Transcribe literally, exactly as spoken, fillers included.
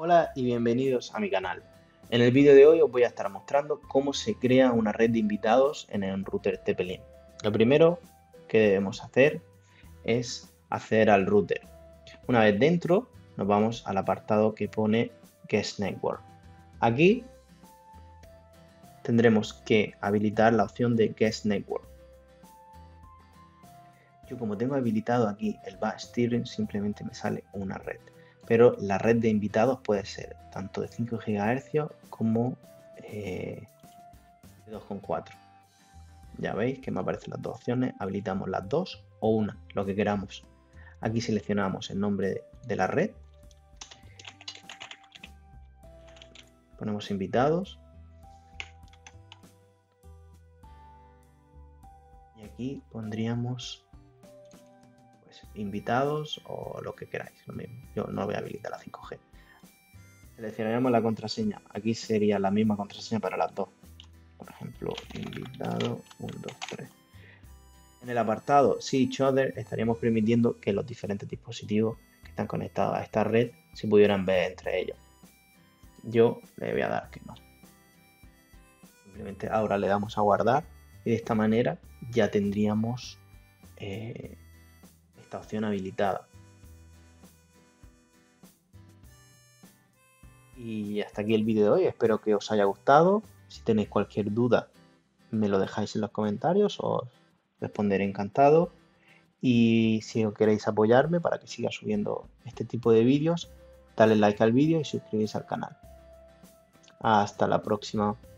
Hola y bienvenidos a mi canal. En el vídeo de hoy os voy a estar mostrando cómo se crea una red de invitados en el router T P Link. Lo primero que debemos hacer es acceder al router. Una vez dentro nos vamos al apartado que pone Guest Network. Aquí tendremos que habilitar la opción de Guest Network. Yo como tengo habilitado aquí el Bash Steering, simplemente me sale una red. Pero la red de invitados puede ser tanto de cinco gigahercios como eh, de dos coma cuatro. Ya veis que me aparecen las dos opciones, habilitamos las dos o una, lo que queramos. Aquí seleccionamos el nombre de, de la red, ponemos invitados y aquí pondríamos pues, invitados o lo que queráis, lo mismo. Yo no voy a habilitar la cinco G. Seleccionaremos la contraseña, aquí sería la misma contraseña para las dos. Por ejemplo, invitado uno, dos, tres. En el apartado See Each Other estaríamos permitiendo que los diferentes dispositivos que están conectados a esta red se pudieran ver entre ellos. Yo le voy a dar que no. Simplemente ahora le damos a guardar y de esta manera ya tendríamos eh, esta opción habilitada. Y hasta aquí el vídeo de hoy, espero que os haya gustado. Si tenéis cualquier duda me lo dejáis en los comentarios, os responderé encantado. Y si os queréis apoyarme para que siga subiendo este tipo de vídeos, dale like al vídeo y suscribís al canal. Hasta la próxima.